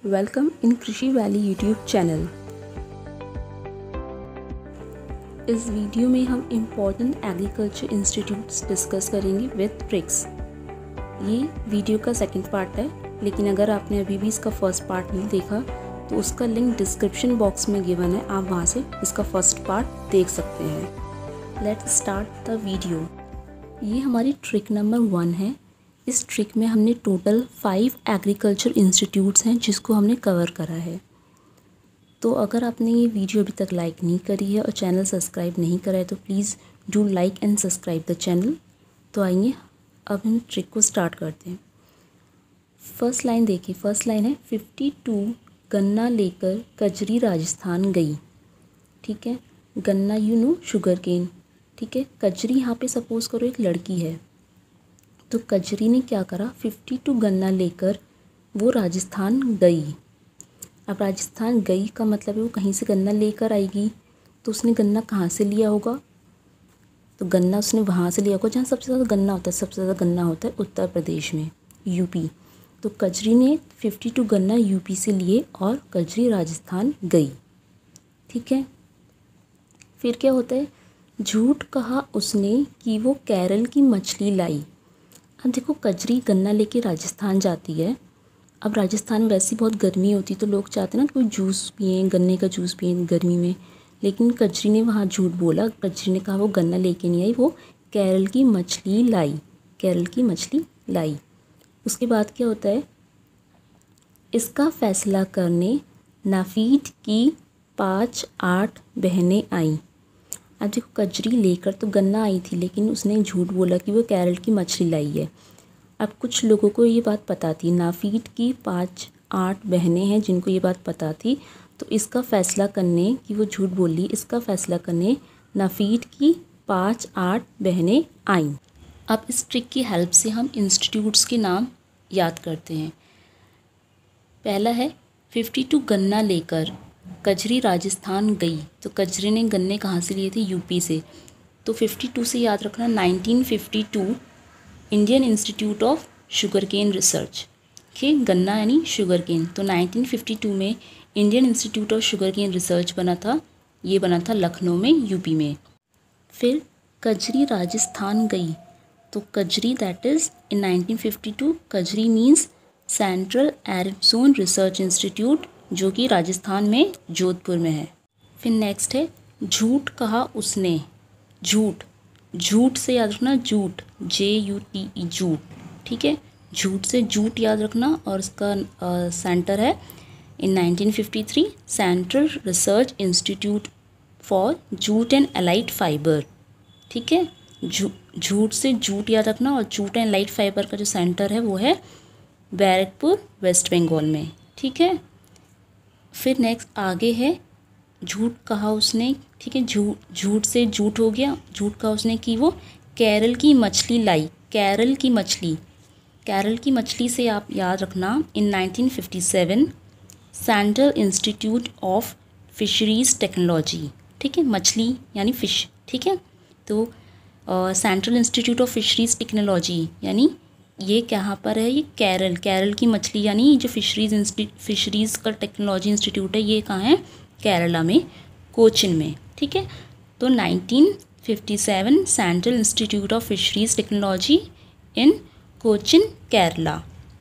Welcome in Krishi Valley YouTube channel. इस video में हम इम्पोर्टेंट एग्रीकल्चर इंस्टीट्यूट्स डिस्कस करेंगे विद ट्रिक्स। ये वीडियो का सेकंड पार्ट है, लेकिन अगर आपने अभी भी इसका फर्स्ट पार्ट नहीं देखा तो उसका लिंक डिस्क्रिप्शन बॉक्स में गिवन है, आप वहाँ से इसका फर्स्ट पार्ट देख सकते हैं। Let's start the video. ये हमारी ट्रिक नंबर 1 है। इस ट्रिक में हमने टोटल 5 एग्रीकल्चर इंस्टीट्यूट्स हैं जिसको हमने कवर करा है। तो अगर आपने ये वीडियो अभी तक लाइक नहीं करी है और चैनल सब्सक्राइब नहीं करा है तो please do like and subscribe the channel. तो आइए अब हम ट्रिक को स्टार्ट करते हैं। फर्स्ट लाइन देखिए, फर्स्ट लाइन है 52 गन्ना लेकर कजरी राजस्थान गई। ठीक है, गन्ना यू नो शुगर केन। ठीक है, कजरी यहाँ पे सपोज़ करो एक लड़की है, तो कजरी ने क्या करा, 52 गन्ना लेकर वो राजस्थान गई। अब राजस्थान गई का मतलब है वो कहीं से गन्ना लेकर आएगी, तो उसने गन्ना कहाँ से लिया होगा, तो गन्ना उसने वहाँ से लिया होगा जहाँ सबसे ज़्यादा गन्ना होता है। सबसे ज़्यादा गन्ना होता है उत्तर प्रदेश में, यूपी। तो कजरी ने 52 गन्ना यूपी से लिए और कजरी राजस्थान गई। ठीक है, फिर क्या होता है, झूठ कहा उसने कि वो केरल की मछली लाई। अब देखो, कजरी गन्ना लेके राजस्थान जाती है। अब राजस्थान में वैसे बहुत गर्मी होती है, तो लोग चाहते हैं ना कोई जूस पिए, गन्ने का जूस पिए गर्मी में, लेकिन कजरी ने वहाँ झूठ बोला। कजरी ने कहा वो गन्ना लेके नहीं आई, वो केरल की मछली लाई, केरल की मछली लाई। उसके बाद क्या होता है, इसका फैसला करने नाफीड की 5-8 बहनें आईं। अब देखो, कजरी लेकर तो गन्ना आई थी, लेकिन उसने झूठ बोला कि वो केरल की मछली लाई है। अब कुछ लोगों को ये बात पता थी, नाफीड की 5-8 बहनें हैं जिनको ये बात पता थी, तो इसका फ़ैसला करने कि वो झूठ बोली, इसका फ़ैसला करने नाफीड की 5-8 बहनें आईं। अब इस ट्रिक की हेल्प से हम इंस्टीट्यूट्स के नाम याद करते हैं। पहला है 52 गन्ना लेकर कजरी राजस्थान गई। तो कजरी ने गन्ने कहाँ से लिए थे, यूपी से। तो 52 से याद रखना 1952 Indian Institute of Sugarcane Research. के गन्ना यानी शुगर केन, तो 1952 में Indian Institute of Sugarcane Research बना था। ये बना था लखनऊ में, यूपी में। फिर कजरी राजस्थान गई, तो कजरी दैट इज़ इन 1952 कजरी means Central Arid Zone Research Institute, जो कि राजस्थान में जोधपुर में है। फिर नेक्स्ट है झूठ कहा उसने। झूठ, झूठ से याद रखना जूट, JUTE जूट। ठीक है, झूठ से जूट याद रखना, और इसका सेंटर है in 1953 Central Research Institute for Jute and Allied Fibre. ठीक है, झूठ से जूट याद रखना, और जूट एंड एलाइड फाइबर का जो सेंटर है वो है बैरकपुर, वेस्ट बंगाल में। ठीक है, फिर नेक्स्ट आगे है झूठ कहा उसने। ठीक है, झूठ से झूठ हो गया, झूठ कहा उसने कि वो केरल की मछली लाई। केरल की मछली, केरल की मछली से आप याद रखना in 1957 Central Institute of Fisheries Technology. ठीक है, मछली यानी फ़िश। ठीक है, तो Central Institute of Fisheries Technology यानी ये कहाँ पर है, ये केरल, केरल की मछली यानी जो फिशरीज़ का टेक्नोलॉजी इंस्टीट्यूट है, ये कहाँ है, केरला में, कोचिन में। ठीक है, तो 1957 Central Institute of Fisheries Technology in Cochin, Kerala.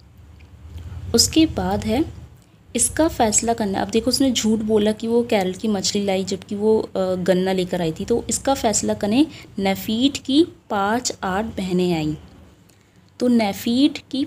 उसके बाद है इसका फैसला करना। अब देखो, उसने झूठ बोला कि वो केरल की मछली लाई जबकि वो गन्ना लेकर आई थी, तो इसका फैसला करने नाफीड की 5-8 बहनें आईं। तो नाफीड की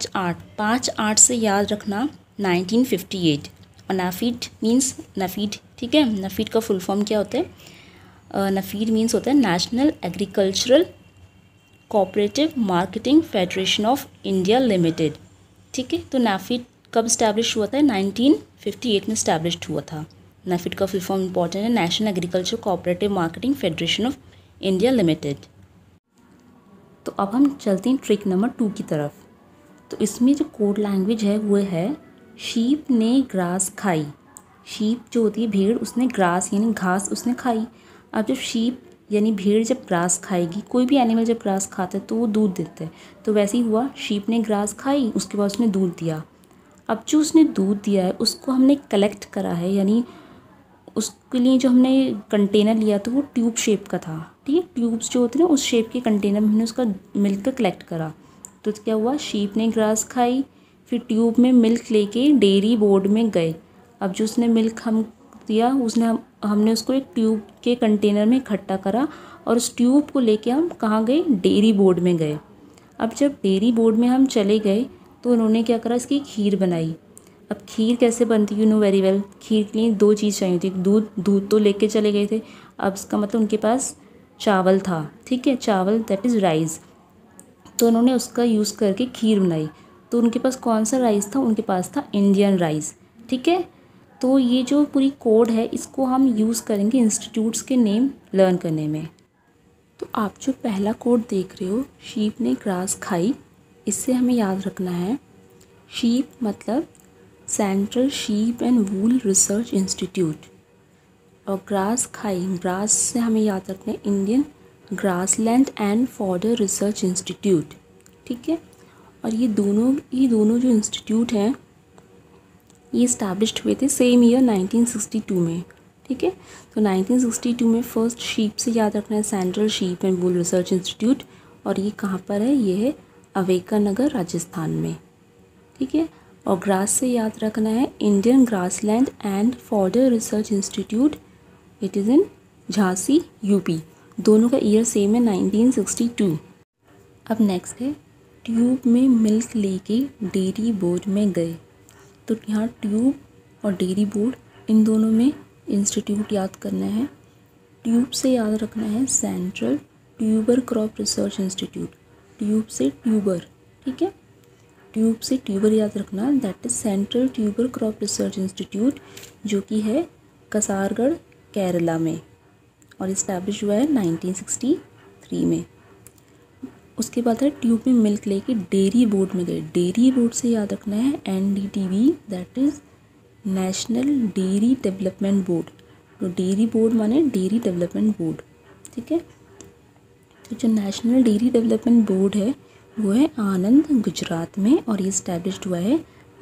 5-8 से याद रखना 1958, और नाफीड मीन्स नाफीड। ठीक है, नाफीड का फुल फॉर्म क्या होता है, नाफीड मीन्स होता है National Agricultural Cooperative Marketing Federation of India Limited. ठीक है, तो नाफीड कब इस्टेब्लिश हुआ था, 1958 में इस्टेब्लिश हुआ था। नाफीड का फुल फॉर्म इंपॉर्टेंट है, National Agriculture Cooperative Marketing Federation of India Limited. तो अब हम चलते हैं ट्रिक नंबर 2 की तरफ। तो इसमें जो कोड लैंग्वेज है वो है शीप ने ग्रास खाई। शीप जो होती है भेड़, उसने ग्रास यानी घास उसने खाई। अब जब शीप यानी भेड़ जब ग्रास खाएगी, कोई भी एनिमल जब ग्रास खाता है तो वो दूध देता है, तो वैसे ही हुआ, शीप ने ग्रास खाई, उसके बाद उसने दूध दिया। अब जो उसने दूध दिया है उसको हमने कलेक्ट करा है, यानी उसके लिए जो हमने कंटेनर लिया था वो ट्यूब शेप का था, ठीक है। ट्यूब्स जो होते हैं ना उस शेप के कंटेनर में हमने उसका मिल्क कलेक्ट करा। तो क्या हुआ, शीप ने ग्रास खाई, फिर ट्यूब में मिल्क लेके डेयरी बोर्ड में गए। अब जो उसने मिल्क हम दिया हमने उसको एक ट्यूब के कंटेनर में इकट्ठा करा और उस ट्यूब को लेके हम कहाँ गए, डेयरी बोर्ड में गए। अब जब डेयरी बोर्ड में हम चले गए तो उन्होंने क्या करा, इसकी खीर बनाई। अब खीर कैसे बनती है, you know very well. Kheer के लिए 2 चीज़ चाहिए थी, दूध तो लेके चले गए थे। अब इसका मतलब उनके पास चावल था, ठीक है, चावल दैट इज़ राइस। तो उन्होंने उसका यूज़ करके खीर बनाई। तो उनके पास कौन सा राइस था, उनके पास था इंडियन राइस, ठीक है। तो ये जो पूरी कोड है इसको हम यूज़ करेंगे इंस्टीट्यूट्स के नेम लर्न करने में। तो आप जो पहला कोड देख रहे हो, शीप ने ग्रास खाई, इससे हमें याद रखना है शीप मतलब Central Sheep and Wool Research Institute, और ग्रास खाई, ग्रास से हमें याद रखना है Indian Grassland and Fodder Research Institute, ठीक है। और ये दोनों जो इंस्टीट्यूट हैं ये इस्टेब्लिश्ड हुए थे सेम ईयर 1962 में, ठीक है। तो 1962 में फर्स्ट शीप से याद रखना है Central Sheep and Wool Research Institute, और ये कहाँ पर है, ये है अवेका नगर राजस्थान में, ठीक है। और ग्रास से याद रखना है Indian Grassland and Fodder Research Institute, it is in Jhansi UP. दोनों का ईयर सेम है 1962। अब नेक्स्ट है ट्यूब में मिल्क लेके डेयरी बोर्ड में गए। तो यहाँ ट्यूब और डेयरी बोर्ड इन दोनों में इंस्टीट्यूट याद करना है। ट्यूब से याद रखना है Central Tuber Crop Research Institute, tube से ट्यूबर, ठीक है। ट्यूब से ट्यूबर याद रखना, that is Central Tuber Crop Research Institute, जो कि है कसारगढ़ केरला में, और इस्टेब्लिश हुआ है 1963 में। उसके बाद है ट्यूब में मिल्क लेके डेयरी बोर्ड में गए। डेयरी बोर्ड से याद रखना है NDTV, that is National Dairy development Board. तो डेयरी बोर्ड माने डेयरी डेवलपमेंट बोर्ड, ठीक है। तो जो नेशनल डेयरी डेवलपमेंट बोर्ड है वो है आनंद गुजरात में, और ये इस्टेब्लिश्ड हुआ है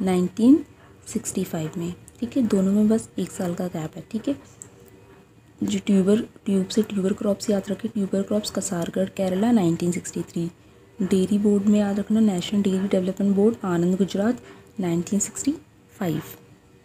1965 में, ठीक है। दोनों में बस 1 साल का गैप है, ठीक है। जो ट्यूब से ट्यूबर क्रॉप्स याद रखें, tuber crops Kasaragod Kerala 1963। Dairy board में याद रखना National Dairy development Board Anand Gujarat 1965।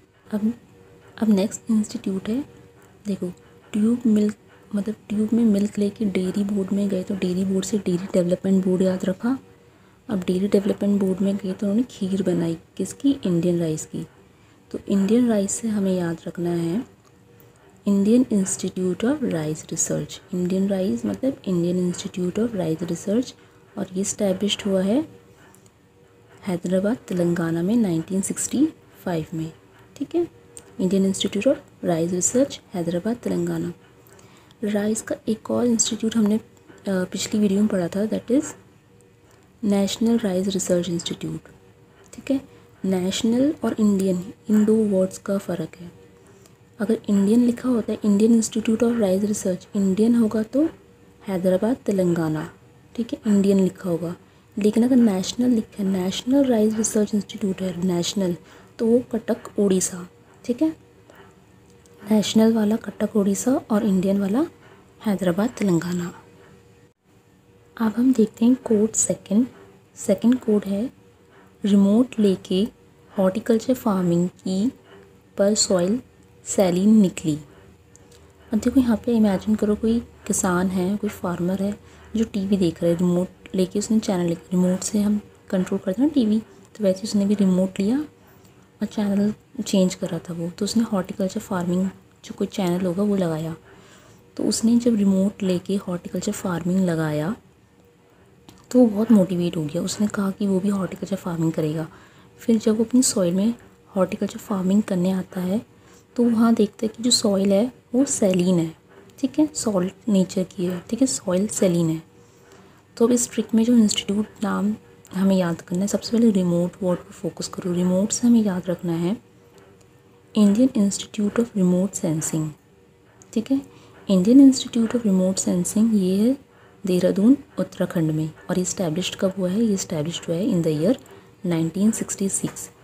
अब नेक्स्ट इंस्टीट्यूट है, देखो ट्यूब में मिल्क लेके डेयरी बोर्ड में गए, तो डेयरी बोर्ड से डेयरी डेवलपमेंट बोर्ड याद रखा। अब डेयरी डेवलपमेंट बोर्ड में गए तो उन्होंने खीर बनाई, किसकी, इंडियन राइस की। तो इंडियन राइस से हमें याद रखना है Indian Institute of Rice Research. Indian rice मतलब Indian Institute of Rice Research, और ये इस्टेब्लिश्ड हुआ है हैदराबाद तेलंगाना में 1965 में, ठीक है। Indian Institute of Rice Research Hyderabad Telangana. Rice का एक और इंस्टीट्यूट हमने पिछली वीडियो में पढ़ा था, that is National Rice Research Institute, ठीक है। नेशनल और इंडियन इन 2 वर्ड्स का फ़र्क है। अगर इंडियन लिखा होता है Indian Institute of Rice Research, Indian होगा तो हैदराबाद तेलंगाना, ठीक है, इंडियन लिखा होगा। लेकिन अगर नेशनल लिखा है, नेशनल राइस रिसर्च इंस्टीट्यूट है नेशनल, तो वो कटक उड़ीसा, ठीक है। नेशनल वाला कटक उड़ीसा और इंडियन वाला हैदराबाद तेलंगाना। अब हम देखते हैं कोड सेकंड कोड है रिमोट लेके हॉर्टिकल्चर फार्मिंग की पर सॉइल सैलीन निकली। अब देखो यहाँ पे इमेजिन करो कोई किसान है, कोई फार्मर है जो टीवी देख रहा है, रिमोट लेके उसने चैनल, रिमोट से हम कंट्रोल करते हैं ना टीवी, तो वैसे उसने भी रिमोट लिया और चैनल चेंज करा था वो। तो उसने हॉर्टिकल्चर फार्मिंग जो कोई चैनल होगा वो लगाया। तो उसने जब रिमोट लेके हॉर्टिकल्चर फार्मिंग लगाया तो वो बहुत मोटिवेट हो गया, उसने कहा कि वो भी हॉर्टिकल्चर फार्मिंग करेगा। फिर जब वो अपनी सॉइल में हॉर्टिकल्चर फार्मिंग करने आता है तो वहाँ देखता है कि जो सॉइल है वो सैलीन है, ठीक है, सॉल्ट नेचर की है, ठीक है, सॉइल सैलीन है। तो अब इस ट्रिक में जो इंस्टीट्यूट नाम हमें याद करना है, सबसे पहले रिमोट वर्ड पर फोकस करो। रिमोट से हमें याद रखना है Indian Institute of Remote Sensing, ठीक है। Indian Institute of Remote Sensing ये है देहरादून उत्तराखंड में, और ये इस्टेब्लिश्ड कब हुआ है, ये इस्टेब्लिश्ड हुआ है इन द ईयर 1966।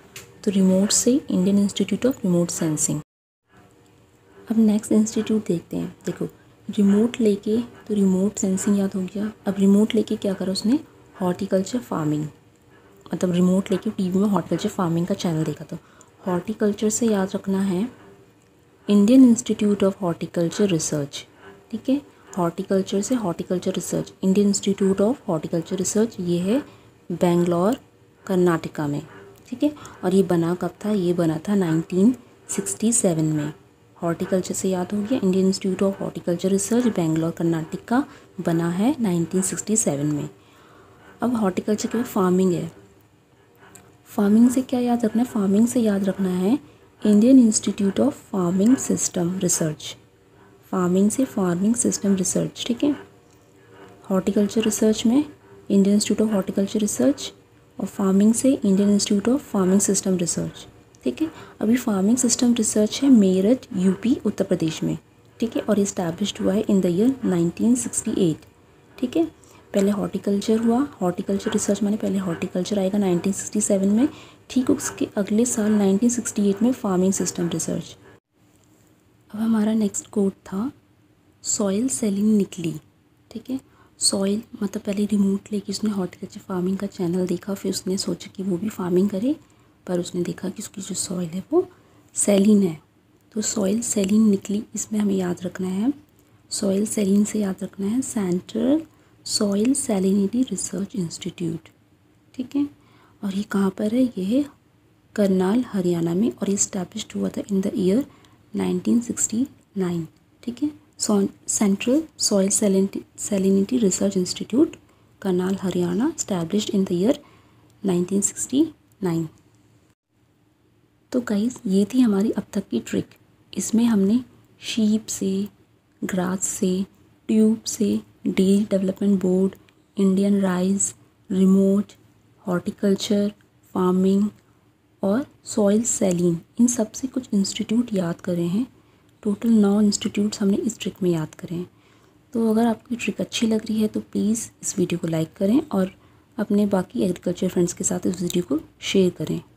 तो रिमोट से Indian Institute of Remote Sensing. अब नेक्स्ट इंस्टीट्यूट देखते हैं। देखो रिमोट लेके तो रिमोट सेंसिंग याद हो गया। अब रिमोट लेके क्या करा उसने, हॉर्टिकल्चर फार्मिंग, मतलब रिमोट लेके टीवी में हॉर्टिकल्चर फार्मिंग का चैनल देखा। तो हॉर्टिकल्चर से याद रखना है Indian Institute of Horticulture Research. ठीक है, हॉर्टिकल्चर से horticulture research, Indian Institute of Horticulture Research, ये है बेंगलोर कर्नाटका में। ठीक है, और ये बना कब था, ये बना था 1967 में। हॉर्टिकल्चर से याद हो गया, Indian Institute of Horticulture Research Bangalore Karnataka बना है 1967 में। अब हॉर्टिकल्चर के बाद फार्मिंग है। फार्मिंग से क्या याद रखना है, फार्मिंग से याद रखना है Indian Institute of Farming system Research. Farming से फार्मिंग सिस्टम रिसर्च। ठीक है, हॉर्टिकल्चर रिसर्च में Indian Institute of Horticulture Research, और फार्मिंग से Indian Institute of Farming system research. ठीक है, अभी फार्मिंग सिस्टम रिसर्च है मेरठ यूपी उत्तर प्रदेश में। ठीक है, और इस्टेब्लिश्ड हुआ है इन द ईयर 1968। ठीक है, पहले हॉर्टिकल्चर हुआ, हॉर्टिकल्चर रिसर्च माने पहले हॉर्टिकल्चर आएगा 1967 में। ठीक, उसके अगले साल 1968 में फार्मिंग सिस्टम रिसर्च। अब हमारा नेक्स्ट कोड था सॉइल सेलिंग निकली। ठीक है, सॉइल मतलब पहले रिमोट लेके उसने हॉर्टिकल्चर फार्मिंग का चैनल देखा, फिर उसने सोचा कि वो भी फार्मिंग करे, पर उसने देखा कि उसकी जो सॉइल है वो सेलिन है। तो सॉइल सेलिन निकली, इसमें हमें याद रखना है, सॉइल सेलिन से याद रखना है Central Soil Salinity Research Institute. ठीक है, और ये कहाँ पर है, ये है करनाल हरियाणा में, और ये इस्टेब्लिश्ड हुआ था इन द ईयर 1969। ठीक है, Central Soil Salinity Research Institute Karnal Haryana, established in the year 1969। तो गाइस ये थी हमारी अब तक की ट्रिक। इसमें हमने शीप से, ग्रास से, ट्यूब से, dairy development board, Indian rice, remote, horticulture, farming और सॉइल सेलिन, इन सब से कुछ इंस्टीट्यूट याद करे हैं। टोटल 9 इंस्टीट्यूट्स हमने इस ट्रिक में याद करें। तो अगर आपकी ट्रिक अच्छी लग रही है तो प्लीज़ इस वीडियो को लाइक करें और अपने बाकी एग्रीकल्चर फ्रेंड्स के साथ इस वीडियो को शेयर करें।